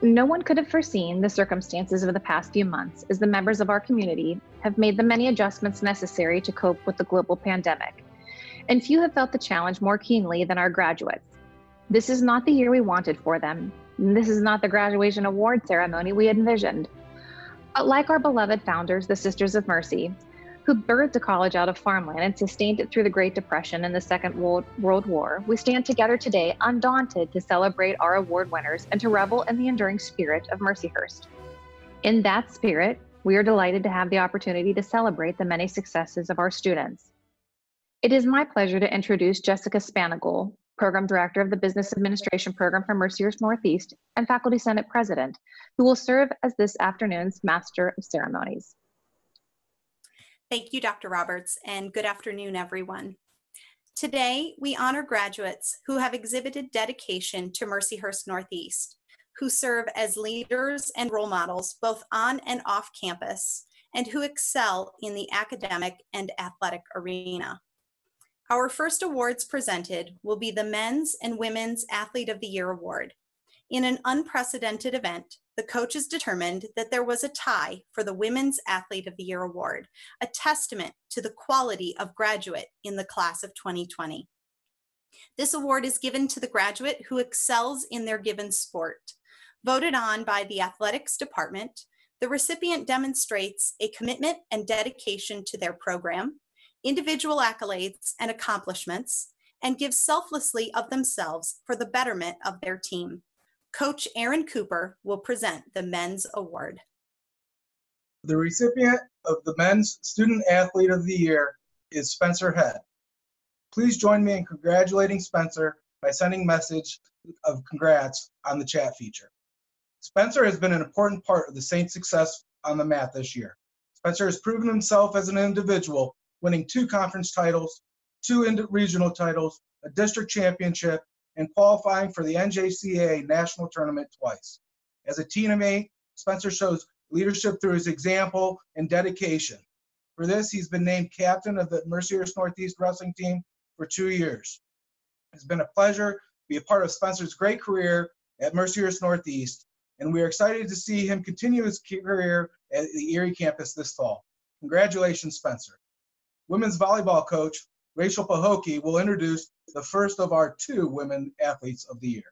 No one could have foreseen the circumstances of the past few months as the members of our community have made the many adjustments necessary to cope with the global pandemic. And few have felt the challenge more keenly than our graduates. This is not the year we wanted for them. This is not the graduation award ceremony we had envisioned. But like our beloved founders, the Sisters of Mercy, who birthed the college out of farmland and sustained it through the Great Depression and the Second World War, we stand together today undaunted to celebrate our award winners and to revel in the enduring spirit of Mercyhurst. In that spirit, we are delighted to have the opportunity to celebrate the many successes of our students. It is my pleasure to introduce Jessica Spanagol, Program Director of the Business Administration Program for Mercyhurst Northeast and Faculty Senate President, who will serve as this afternoon's Master of Ceremonies. Thank you, Dr. Roberts, and good afternoon, everyone. Today, we honor graduates who have exhibited dedication to Mercyhurst Northeast, who serve as leaders and role models both on and off campus, and who excel in the academic and athletic arena. Our first awards presented will be the Men's and Women's Athlete of the Year Award. In an unprecedented event, the coaches determined that there was a tie for the Women's Athlete of the Year Award, a testament to the quality of graduate in the class of 2020. This award is given to the graduate who excels in their given sport. Voted on by the athletics department, the recipient demonstrates a commitment and dedication to their program, individual accolades and accomplishments, and gives selflessly of themselves for the betterment of their team. Coach Aaron Cooper will present the Men's Award. The recipient of the Men's Student Athlete of the Year is Spencer Head. Please join me in congratulating Spencer by sending a message of congrats on the chat feature. Spencer has been an important part of the Saints' success on the mat this year. Spencer has proven himself as an individual, winning 2 conference titles, 2 regional titles, a district championship, and qualifying for the NJCAA national tournament twice. As a teammate, Spencer shows leadership through his example and dedication. For this, he's been named captain of the Mercyhurst Northeast wrestling team for 2 years. It's been a pleasure to be a part of Spencer's great career at Mercyhurst Northeast, and we are excited to see him continue his career at the Erie campus this fall. Congratulations, Spencer. Women's volleyball coach Rachel Pahoki will introduce the first of our 2 women athletes of the year.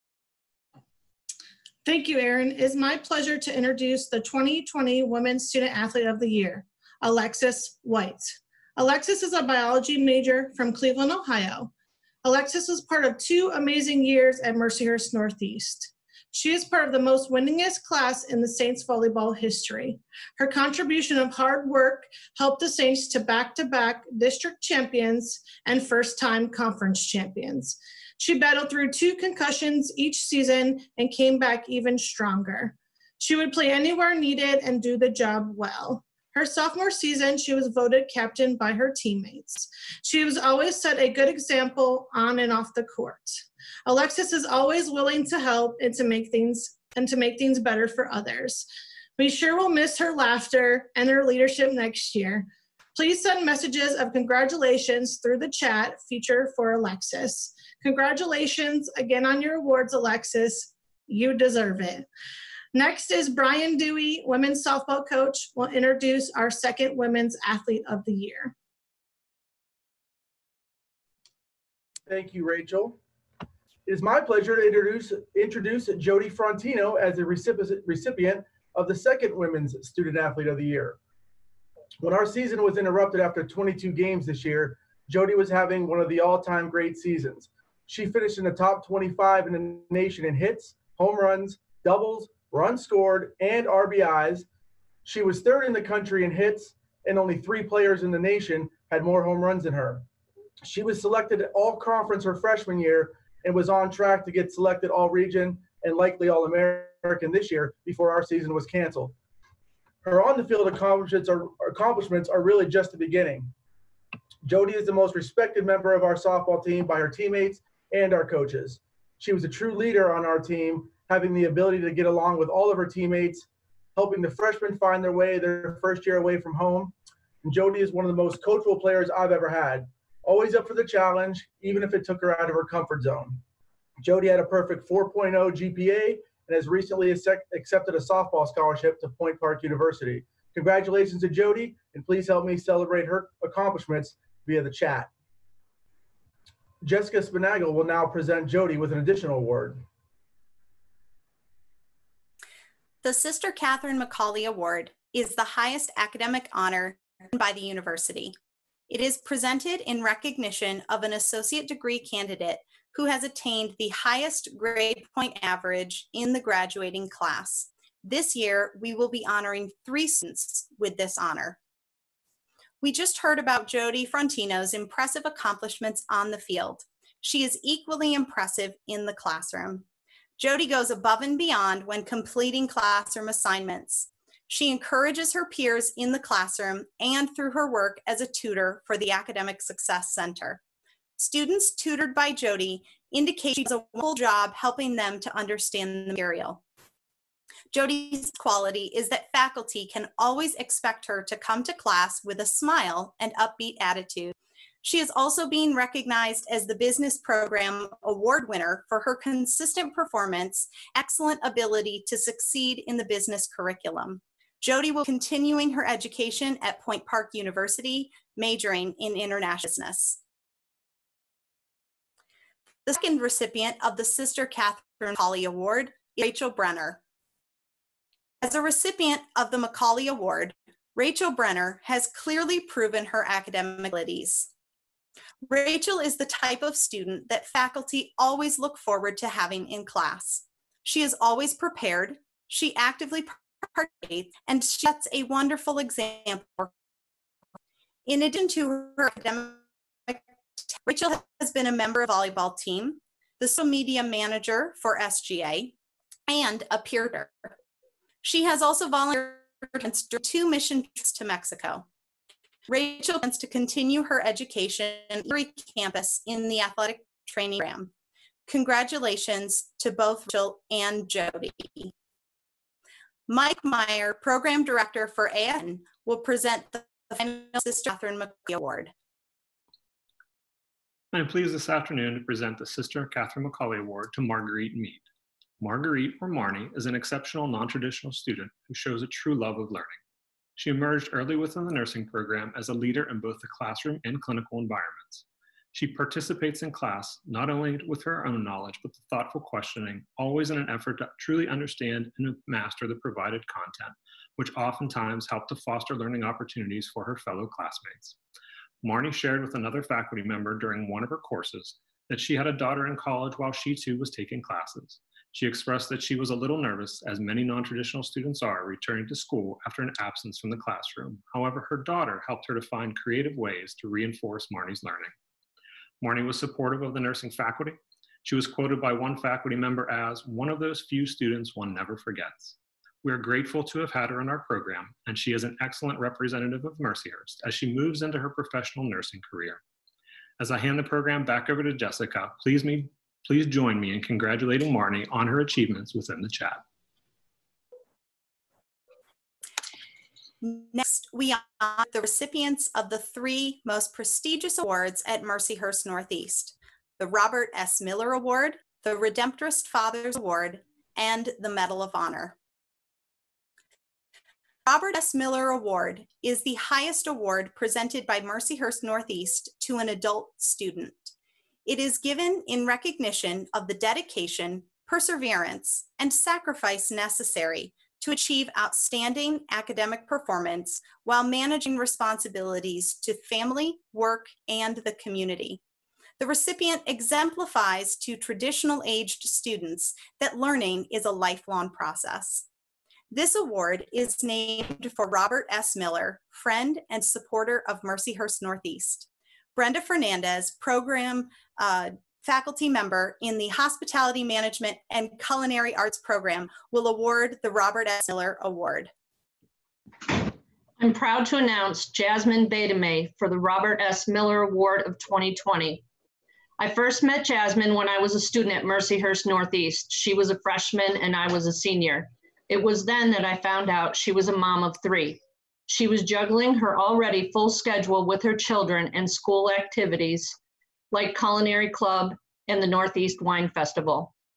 Thank you, Aaron. It is my pleasure to introduce the 2020 Women's Student Athlete of the Year, Alexis White. Alexis is a biology major from Cleveland, Ohio. Alexis was part of 2 amazing years at Mercyhurst Northeast. She is part of the most winningest class in the Saints volleyball history. Her contribution of hard work helped the Saints to back-to-back district champions and first-time conference champions. She battled through 2 concussions each season and came back even stronger. She would play anywhere needed and do the job well. Her sophomore season, she was voted captain by her teammates. She was always set a good example on and off the court. Alexis is always willing to help and to make things better for others. We sure will miss her laughter and her leadership next year. Please send messages of congratulations through the chat feature for Alexis. Congratulations again on your awards, Alexis. You deserve it. Next is Brian Dewey, women's softball coach, will introduce our second Women's Athlete of the Year. Thank you, Rachel. It is my pleasure to introduce Jody Frontino as the recipient of the second Women's Student Athlete of the Year. When our season was interrupted after 22 games this year, Jody was having one of the all-time great seasons. She finished in the top 25 in the nation in hits, home runs, doubles, runs scored, and RBIs. She was 3rd in the country in hits, and only 3 players in the nation had more home runs than her. She was selected all-conference her freshman year and was on track to get selected all-region and likely all-American this year before our season was canceled. Her on-the-field accomplishments are really just the beginning. Jody is the most respected member of our softball team by her teammates and our coaches. She was a true leader on our team, having the ability to get along with all of her teammates, helping the freshmen find their way their first year away from home. And Jody is one of the most coachable players I've ever had, always up for the challenge, even if it took her out of her comfort zone. Jody had a perfect 4.0 GPA and has recently accepted a softball scholarship to Point Park University. Congratulations to Jody, and please help me celebrate her accomplishments via the chat. Jessica Spinagle will now present Jody with an additional award. The Sister Catherine McCauley Award is the highest academic honor by the university. It is presented in recognition of an associate degree candidate who has attained the highest grade point average in the graduating class. This year, we will be honoring 3 students with this honor. We just heard about Jody Frontino's impressive accomplishments on the field. She is equally impressive in the classroom. Jody goes above and beyond when completing classroom assignments. She encourages her peers in the classroom and through her work as a tutor for the Academic Success Center. Students tutored by Jody indicate she does a wonderful job helping them to understand the material. Jody's quality is that faculty can always expect her to come to class with a smile and upbeat attitude. She is also being recognized as the Business Program Award winner for her consistent performance, excellent ability to succeed in the business curriculum. Jody will be continuing her education at Point Park University, majoring in international business. The second recipient of the Sister Catherine McCauley Award is Rachel Brenner. As a recipient of the McCauley Award, Rachel Brenner has clearly proven her academic abilities. Rachel is the type of student that faculty always look forward to having in class. She is always prepared, she actively participates, and she sets a wonderful example. In addition to her academic, Rachel has been a member of the volleyball team, the social media manager for SGA, and a peer tutor. She has also volunteered during 2 mission trips to Mexico. Rachel plans to continue her education at every campus in the athletic training program. Congratulations to both Rachel and Jody. Mike Meyer, Program Director for ASN, will present the final Sister Catherine McCauley Award. I am pleased this afternoon to present the Sister Catherine McCauley Award to Marguerite Mead. Marguerite, or Marnie, is an exceptional non-traditional student who shows a true love of learning. She emerged early within the nursing program as a leader in both the classroom and clinical environments. She participates in class not only with her own knowledge, but the thoughtful questioning, always in an effort to truly understand and master the provided content, which oftentimes help to foster learning opportunities for her fellow classmates. Marnie shared with another faculty member during one of her courses that she had a daughter in college while she too was taking classes. She expressed that she was a little nervous, as many non-traditional students are, returning to school after an absence from the classroom. However, her daughter helped her to find creative ways to reinforce Marnie's learning. Marnie was supportive of the nursing faculty. She was quoted by one faculty member as one of those few students one never forgets. We are grateful to have had her in our program, and she is an excellent representative of Mercyhurst as she moves into her professional nursing career. As I hand the program back over to Jessica, please join me in congratulating Marnie on her achievements within the chat. Next, we honor the recipients of the 3 most prestigious awards at Mercyhurst Northeast: the Robert S. Miller Award, the Redemptorist Fathers Award, and the Medal of Honor. Robert S. Miller Award is the highest award presented by Mercyhurst Northeast to an adult student. It is given in recognition of the dedication, perseverance, and sacrifice necessary to achieve outstanding academic performance while managing responsibilities to family, work, and the community. The recipient exemplifies to traditional-aged students that learning is a lifelong process. This award is named for Robert S. Miller, friend and supporter of Mercyhurst Northeast. Brenda Fernandez, program faculty member in the Hospitality Management and Culinary Arts program, will award the Robert S. Miller Award. I'm proud to announce Jasmine Badame for the Robert S. Miller Award of 2020. I first met Jasmine when I was a student at Mercyhurst Northeast. She was a freshman and I was a senior. It was then that I found out she was a mom of 3. She was juggling her already full schedule with her children and school activities like Culinary Club and the Northeast Wine Festival.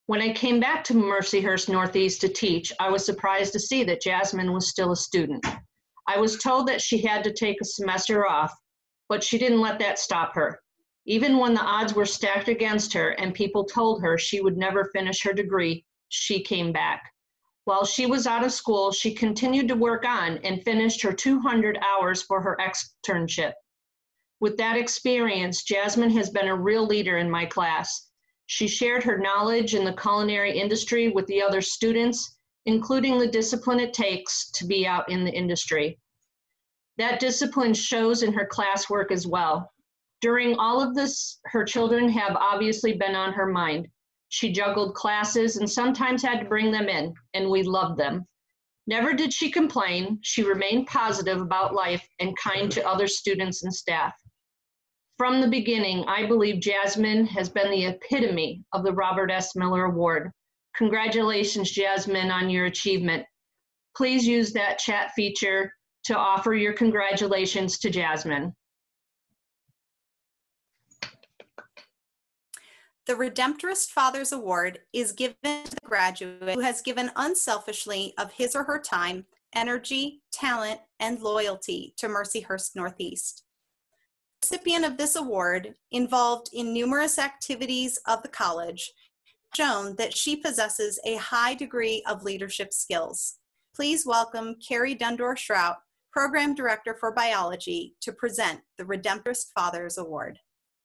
When I came back to Mercyhurst Northeast to teach, I was surprised to see that Jasmine was still a student. I was told that she had to take a semester off, but she didn't let that stop her. Even when the odds were stacked against her and people told her she would never finish her degree, she came back. While she was out of school, she continued to work on and finished her 200 hours for her externship. With that experience, Jasmine has been a real leader in my class. She shared her knowledge in the culinary industry with the other students, including the discipline it takes to be out in the industry. That discipline shows in her classwork as well. During all of this, her children have obviously been on her mind. She juggled classes and sometimes had to bring them in, and we loved them. Never did she complain. She remained positive about life and kind to other students and staff. From the beginning, I believe Jasmine has been the epitome of the Robert S. Miller Award. Congratulations, Jasmine, on your achievement. Please use that chat feature to offer your congratulations to Jasmine. The Redemptorist Fathers Award is given to the graduate who has given unselfishly of his or her time, energy, talent, and loyalty to Mercyhurst Northeast. The recipient of this award, involved in numerous activities of the college, shown that she possesses a high degree of leadership skills. Please welcome Carrie Dundor-Shrout, Program Director for Biology, to present the Redemptorist Fathers Award.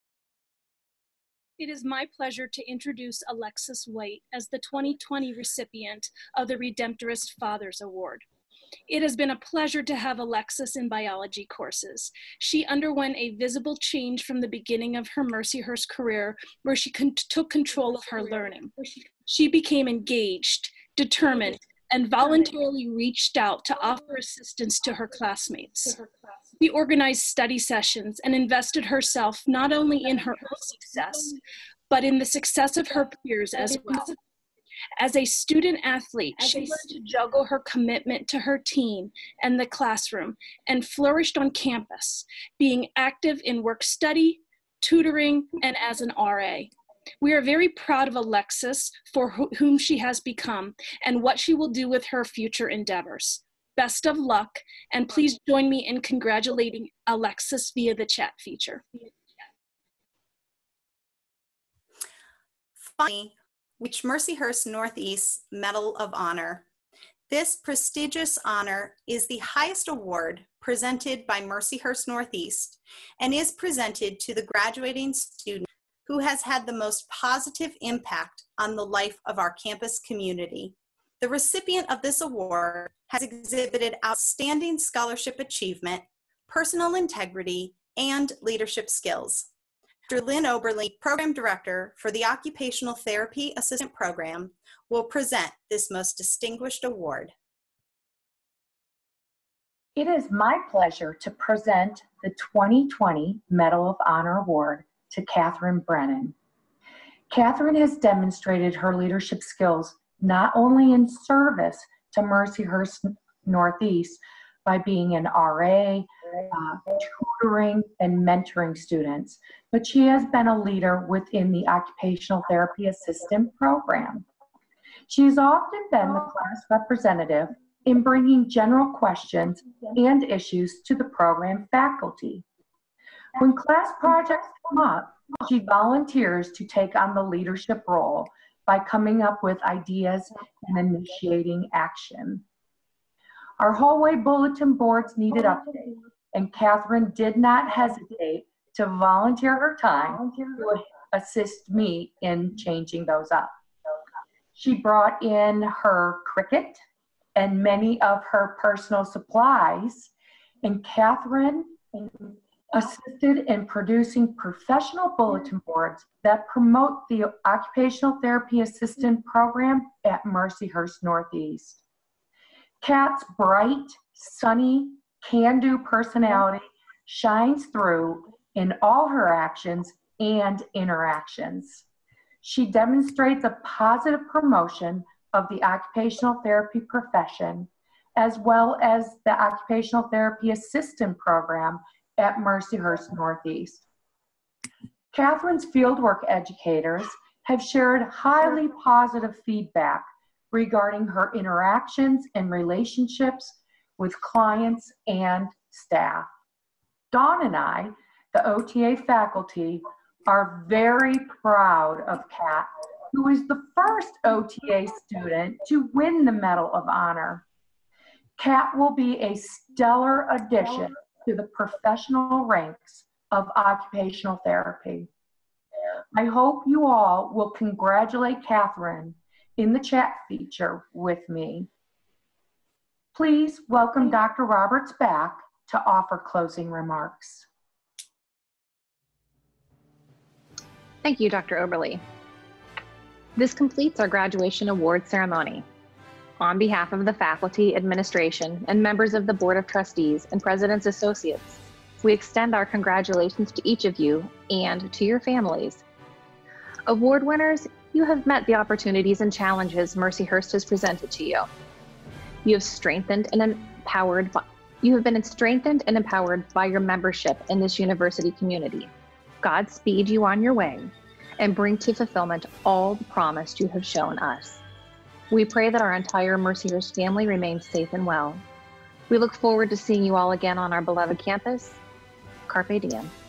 It is my pleasure to introduce Alexis White as the 2020 recipient of the Redemptorist Fathers Award. It has been a pleasure to have Alexis in biology courses. She underwent a visible change from the beginning of her Mercyhurst career, where she took control of her learning. She became engaged, determined, and voluntarily reached out to offer assistance to her classmates. She organized study sessions and invested herself not only in her own success, but in the success of her peers as well. As a student athlete, she learned to juggle her commitment to her team and the classroom and flourished on campus, being active in work study, tutoring, and as an RA. We are very proud of Alexis for whom she has become and what she will do with her future endeavors. Best of luck, and please join me in congratulating Alexis via the chat feature. Finally, which Mercyhurst Northeast Medal of Honor. This prestigious honor is the highest award presented by Mercyhurst Northeast and is presented to the graduating student who has had the most positive impact on the life of our campus community. The recipient of this award has exhibited outstanding scholarship achievement, personal integrity, and leadership skills. Dr. Lynn Oberle, Program Director for the Occupational Therapy Assistant Program, will present this most distinguished award. It is my pleasure to present the 2020 Medal of Honor Award to Catherine Brennan. Catherine has demonstrated her leadership skills not only in service to Mercyhurst Northeast by being an RA, tutoring and mentoring students, but she has been a leader within the Occupational Therapy Assistant Program. She has often been the class representative in bringing general questions and issues to the program faculty. When class projects come up, she volunteers to take on the leadership role by coming up with ideas and initiating action. Our hallway bulletin boards needed updates, and Catherine did not hesitate to volunteer her time to assist me in changing those up. She brought in her Cricut and many of her personal supplies, and Catherine assisted in producing professional bulletin boards that promote the Occupational Therapy Assistant Program at Mercyhurst Northeast. Kat's bright, sunny, can-do personality shines through in all her actions and interactions. She demonstrates a positive promotion of the occupational therapy profession, as well as the Occupational Therapy Assistant Program at Mercyhurst Northeast. Catherine's fieldwork educators have shared highly positive feedback regarding her interactions and relationships with clients and staff. Dawn and I, the OTA faculty, are very proud of Kat, who is the first OTA student to win the Medal of Honor. Kat will be a stellar addition to the professional ranks of occupational therapy. I hope you all will congratulate Catherine in the chat feature with me. Please welcome Dr. Roberts back to offer closing remarks. Thank you, Dr. Oberle. This completes our graduation award ceremony. On behalf of the faculty, administration, and members of the Board of Trustees and President's Associates, we extend our congratulations to each of you and to your families. Award winners, you have met the opportunities and challenges Mercyhurst has presented to you. You have been strengthened and empowered by your membership in this university community. Godspeed you on your way and bring to fulfillment all the promise you have shown us. We pray that our entire Mercyhurst family remains safe and well. We look forward to seeing you all again on our beloved campus. Carpe diem.